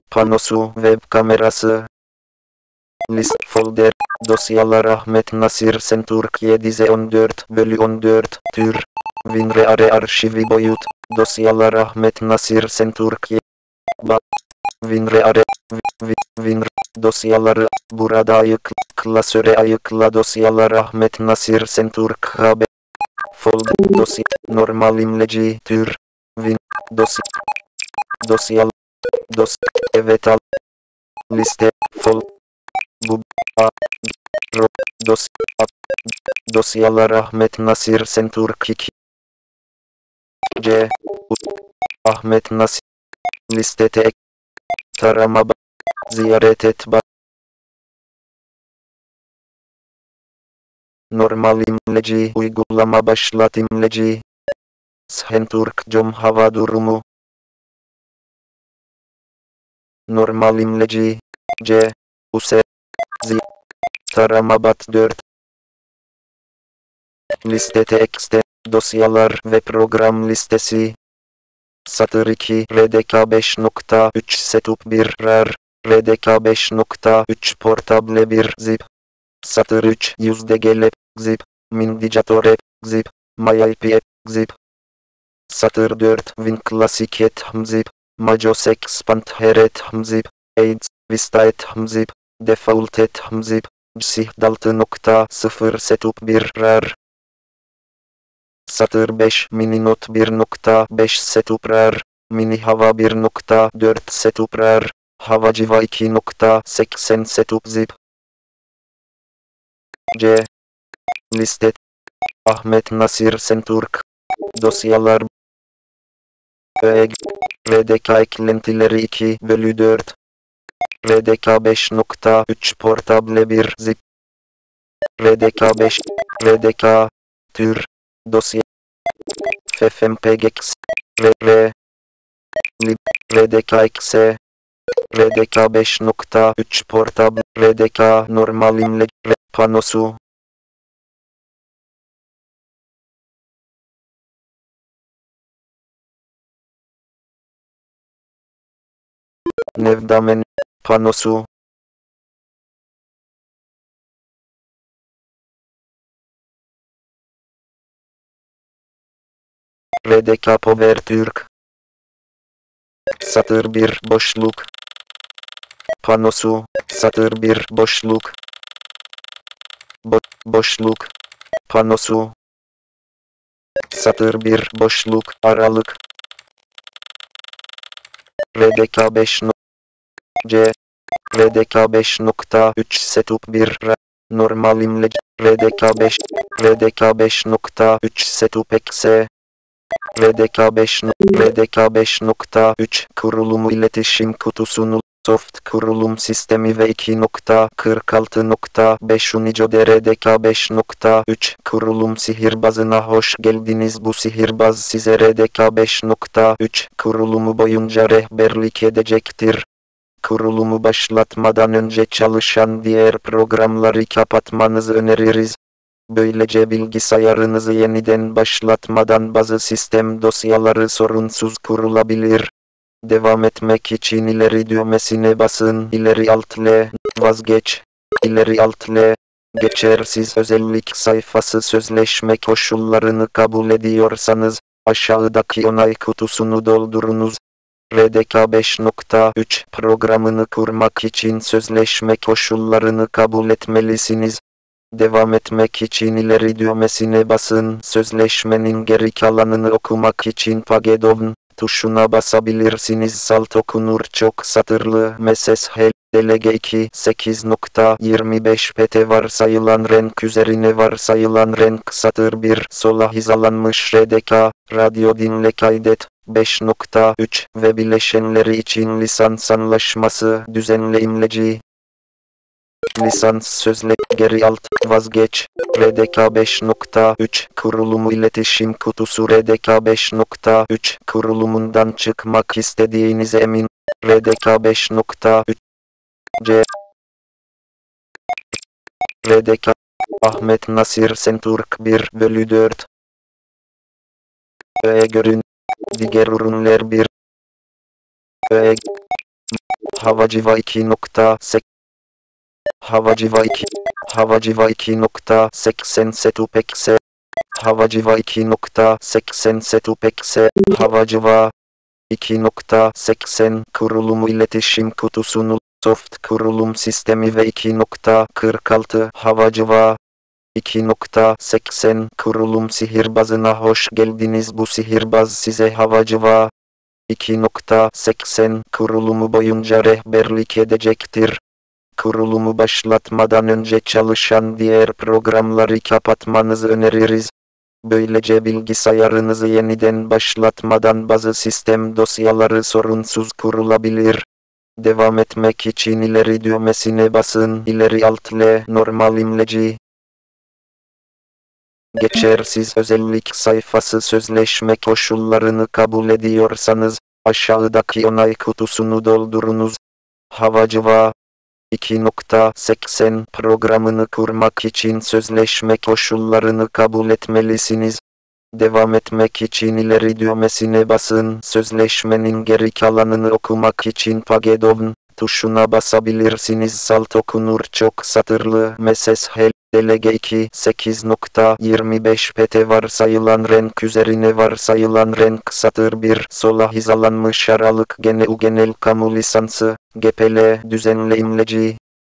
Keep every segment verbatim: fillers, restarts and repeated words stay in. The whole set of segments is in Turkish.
Panosu web kamerası. List folder. Dosyalar Ahmet Nasir Sen Türkiye dizi on dört bölü on dört tür. WinRAR arşivi boyut. Dosyalar Ahmet Nasir Sen Türkiye. Ba WinRAR Win dosyaları burada ayıkla. Klasöre ayıkla dosyalar Ahmet Nasir Sen Türk Haber. Folder dosya normal imleci tür. Win dosya dosyalar dosya evet al liste fol bu a ro, dosya dosyalar Ahmet Nasir Sen Türk iki C U, Ahmet Nasir liste tek tarama ba, ziyaret et ba, normal imleci uygulama başlat imleci Sen Türk com hava durumu normal imleci C U S Z tarama bat dört liste tekste dosyalar ve program listesi satır iki R D K beş nokta üç setup bir rar R D K beş nokta üç portable bir zip satır üç yüzde gelip zip mindicator zip myip zip satır dört win classic et zip majos expand heret zip aids vista et zip default et zip gsih altı nokta sıfır setup bir rar satır beş mini not bir nokta beş setup rar mini hava bir nokta dört setup rar hava civa iki nokta seksen setup zip C liste Ahmet Nasir Sen Türk dosyalar R D K eklentileri iki bölü dört R D K beş nokta üç portable bir zip R D K beş R D K tür dosya ffmpegx R R lib R D K X R D K beş nokta üç portable R D K normal imle panosu Nevdamen panosu R D K Power Türk satır bir boşluk panosu satır bir boşluk Bo boşluk panosu satır bir boşluk aralık R D K beş C R D K beş nokta üç setup bir normal imle R D K beş R D K beş nokta üç setup exe R D K beş R D K beş nokta üç kurulumu iletişim kutusunu soft kurulum sistemi ve iki nokta kırk altı nokta beş Unicode R D K beş nokta üç kurulum sihirbazına hoş geldiniz. Bu sihirbaz size R D K beş nokta üç kurulumu boyunca rehberlik edecektir. Kurulumu başlatmadan önce çalışan diğer programları kapatmanızı öneririz. Böylece bilgisayarınızı yeniden başlatmadan bazı sistem dosyaları sorunsuz kurulabilir. Devam etmek için ileri düğmesine basın. İleri alt L, vazgeç. İleri alt L, geçersiz özellik sayfası sözleşme koşullarını kabul ediyorsanız, aşağıdaki onay kutusunu doldurunuz. R D K beş nokta üç programını kurmak için sözleşme koşullarını kabul etmelisiniz. Devam etmek için ileri düğmesine basın. Sözleşmenin geri kalanını okumak için Pagedon tuşuna basabilirsiniz. Salt okunur çok satırlı. Meses Hel Delege iki sekiz nokta yirmi beş P T varsayılan renk üzerine varsayılan renk satır bir sola hizalanmış R D K radyo dinle kaydet beş nokta üç ve bileşenleri için lisans anlaşması düzenle imleci lisans sözle geri alt vazgeç R D K beş nokta üç kurulumu iletişim kutusu R D K beş nokta üç kurulumundan çıkmak istediğinize emin R D K beş nokta üç C R D K Ahmet Nasir Sen Türk bir bölü dört Öğe görün diğer ürünler bir Öğe Havacıva iki nokta seksen Havacıva iki Havacıva iki nokta seksen setup exe Havacıva iki nokta seksen setup exe Havacıva iki nokta seksen kurulumu iletişim kutusunu soft kurulum sistemi ve iki nokta kırk altı Havacıva iki nokta seksen kurulum sihirbazına hoş geldiniz. Bu sihirbaz size Havacıva iki nokta seksen kurulumu boyunca rehberlik edecektir. Kurulumu başlatmadan önce çalışan diğer programları kapatmanızı öneririz. Böylece bilgisayarınızı yeniden başlatmadan bazı sistem dosyaları sorunsuz kurulabilir. Devam etmek için ileri düğmesine basın. İleri alt L normal imleci. Geçersiz özellik sayfası sözleşme koşullarını kabul ediyorsanız aşağıdaki onay kutusunu doldurunuz. Havacıva iki nokta seksen programını kurmak için sözleşme koşullarını kabul etmelisiniz. Devam etmek için ileri düğmesine basın. Sözleşmenin geri kalanını okumak için Pagedon tuşuna basabilirsiniz. Salt okunur çok satırlı. Meses Hel Delege iki sekiz nokta yirmi beş P T varsayılan renk üzerine varsayılan renk satır bir sola hizalanmış aralık G N U genel kamu lisansı G P L düzenli imleci.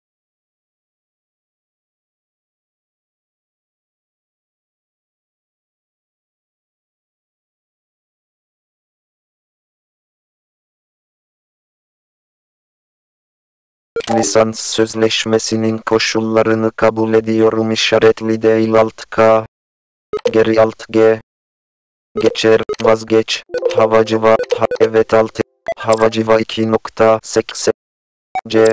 Lisans sözleşmesinin koşullarını kabul ediyorum işaretli değil alt K. Geri alt G. Geçer, vazgeç, Havacıva, ha, evet alt Havacıva iki nokta seksen C.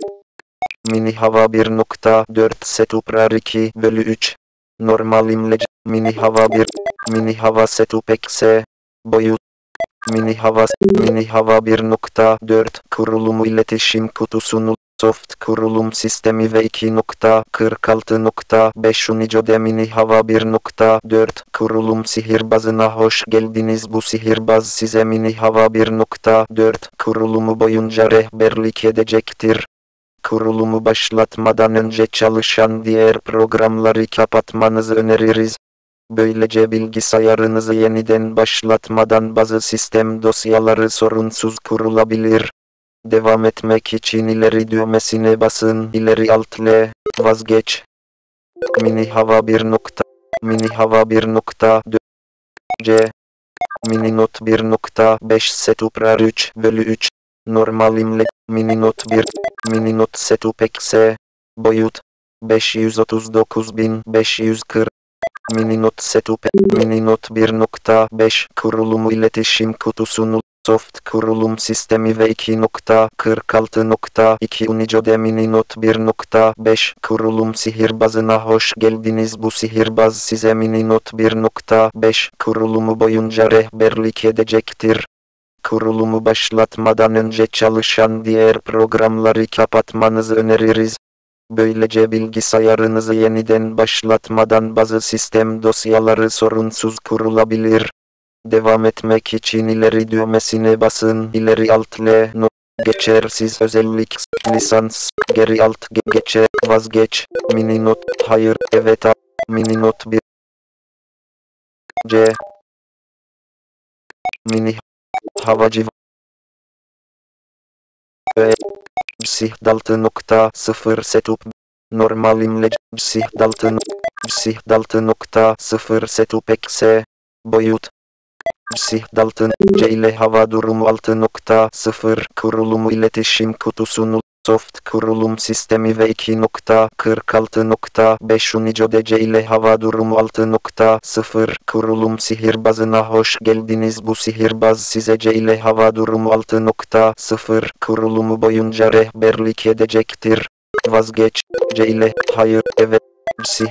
Mini hava bir nokta dört setuprar iki bölü üç. Normal imleci, mini hava bir, mini hava setup exe, boyut. Mini hava, mini hava bir nokta dört kurulumu iletişim kutusunu soft kurulum sistemi ve iki nokta kırk altı nokta beş Unicode mini hava bir nokta dört kurulum sihirbazına hoş geldiniz. Bu sihirbaz size mini hava bir nokta dört kurulumu boyunca rehberlik edecektir. Kurulumu başlatmadan önce çalışan diğer programları kapatmanızı öneririz. Böylece bilgisayarınızı yeniden başlatmadan bazı sistem dosyaları sorunsuz kurulabilir. Devam etmek için ileri düğmesine basın. İleri alt L. Vazgeç. Mini hava bir nokta. Mini hava bir nokta dört C. Mini not bir nokta beş setuprar üç bölü üç. Normal imle. Mini not bir. Mini not setup exe. Boyut. beş yüz otuz dokuz bin beş yüz kırk. Mini not setup. Mini not bir nokta beş kurulumu iletişim kutusunu soft kurulum sistemi ve iki nokta kırk altı nokta iki Unicode mini not bir nokta beş kurulum sihirbazına hoş geldiniz. Bu sihirbaz size mini not bir nokta beş kurulumu boyunca rehberlik edecektir. Kurulumu başlatmadan önce çalışan diğer programları kapatmanızı öneririz. Böylece bilgisayarınızı yeniden başlatmadan bazı sistem dosyaları sorunsuz kurulabilir. Devam etmek için ileri düğmesine basın. İleri alt L no. Geçersiz özellik lisans geri alt G geçer vazgeç mini not hayır evet a mini not bir C. Mini havacı Ö sihdaltı nokta sıfır setup normal imleci sihdaltı sihdaltı nokta sıfır setup exe boyut sihdaltı C ile hava durumu altı nokta sıfır kurulumu iletişim kutusunu soft kurulum sistemi ve iki nokta kırk altı nokta beş Unicode C ile hava durumu altı nokta sıfır kurulum sihirbazına hoş geldiniz. Bu sihirbaz size C ile hava durumu altı nokta sıfır kurulumu boyunca rehberlik edecektir. Vazgeç C ile hayır evet sih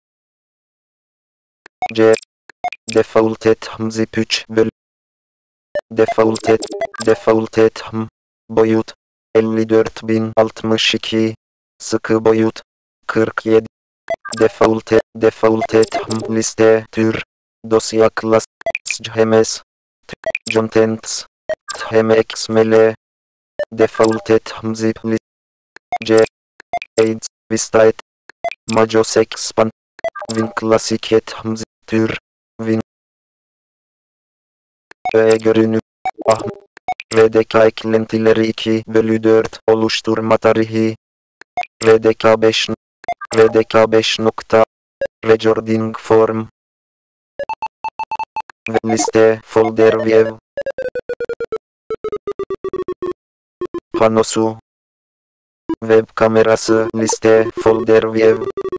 C. Default et hm zip üç bölü default et default et hm boyut elli dört bin altmış iki sıkı boyut kırk yedi default et default et hm liste tür dosya klas H M S contents H M X M L Defaulted zip list. C. AIDS. Vistait. Majos expand. Win classic zip tür. Win. Ve görünüm. Ah. R D K eklentileri iki bölü dört oluşturma tarihi. R D K beş. R D K beş nokta. Recording form. Ve liste folder view. Panosu. Web kamerası liste folder view.